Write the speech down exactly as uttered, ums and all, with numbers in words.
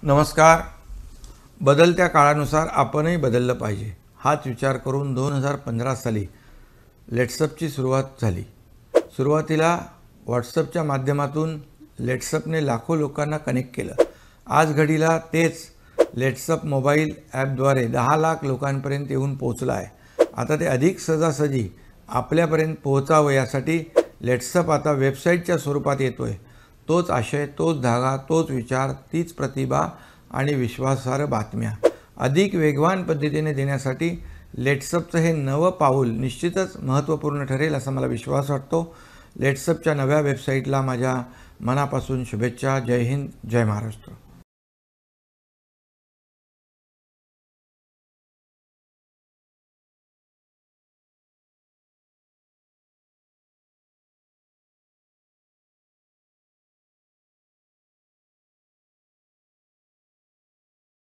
नमस्कार. बदलत्या काळानुसार आपणही बदललं पाहिजे हाच विचार करून दोन हजार पंधरा साली लेट्सअपची सुरुवात झाली. सुरुवातीला व्हॉट्सअपच्या माध्यमातून लेट्सअपने लाखो लोकांना कनेक्ट केलं. आज घडीला तेच लेट्सअप मोबाईल ॲपद्वारे दहा लाख लोकांपर्यंत येऊन पोहोचलं आहे. आता ते अधिक सहजासहजी आपल्यापर्यंत पोहोचावं यासाठी लेट्सअप आता वेबसाईटच्या स्वरूपात येतो आहे. तोच आशय, तोच धागा, तोच विचार, तीच प्रतिभा आणि विश्वासार्ह बातम्या अधिक वेगवान पद्धतीने देण्यासाठी लेट्सअपचं हे नवं पाऊल निश्चितच महत्त्वपूर्ण ठरेल असा मला विश्वास वाटतो. लेट्सअपच्या नव्या वेबसाईटला माझ्या मनापासून शुभेच्छा. जय हिंद, जय महाराष्ट्र.